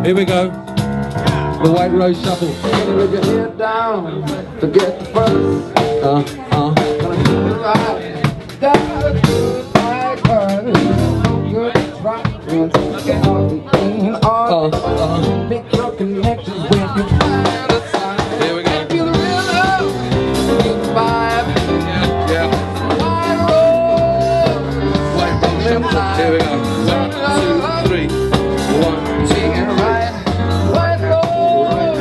Here we go. The White Rose Shuffle. Gonna let your head down, forget the fuss. Gonna keep it right down the good like her. Good rock, once again, all the clean art. Make your connections when you find a sign. Here we go. Feel the real love, feel the vibe. Yeah. White Rose. White Rose Shuffle. Here we go. 1, 2, 3. 1, 2, 3. Right. White Rose.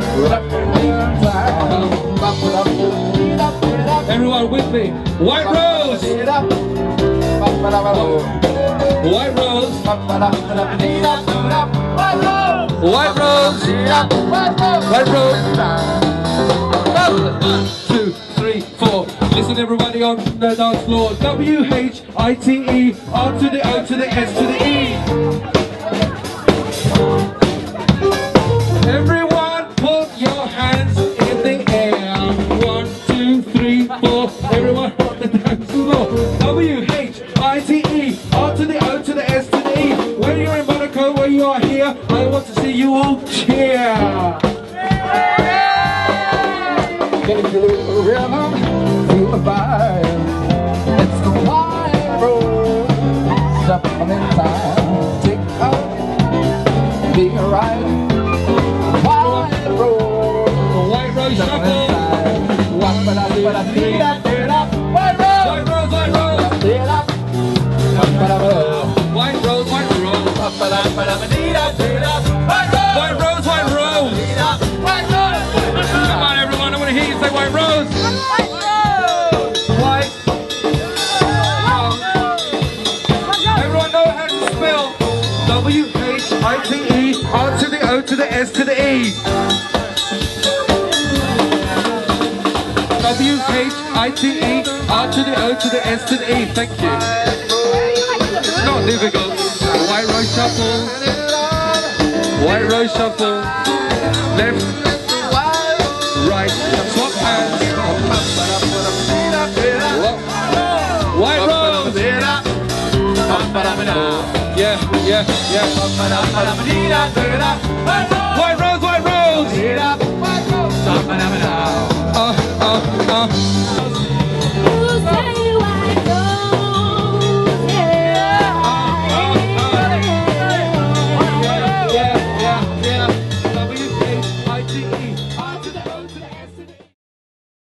Everyone with me. White Rose. White Rose. White Rose. White Rose. 1, 2, 3, 4. Listen, everybody on the dance floor. W-H-I-T-E. R to the O to the S to the E. Everyone put your hands in the air. 1, 2, 3, 4. Everyone on the dance floor. W-H-I-T-E. R to the O to the S to the E. When you're in Monaco, where you are here, I want to see you all cheer. Can you feel the rhythm? Feel the vibe. It's the White Rose. Step on in time. Take out. Be right. White Rose. The White Rose Shuffle. White Rose. White Rose, White Rose. White Rose, White Rose. White Rose, White Rose. Come on, everyone, I want to hear you say White Rose. White. Everyone know how to spell W-H-I-T-E, R to the O to the S to the E. W-H-I-T-E, R to the O to the S to the E. Thank you. It's not difficult. White Rose Shuffle. White Rose Shuffle. Left. Right. Swap hands. White Rose. Yeah, yeah, yeah. White Rose, White Rose.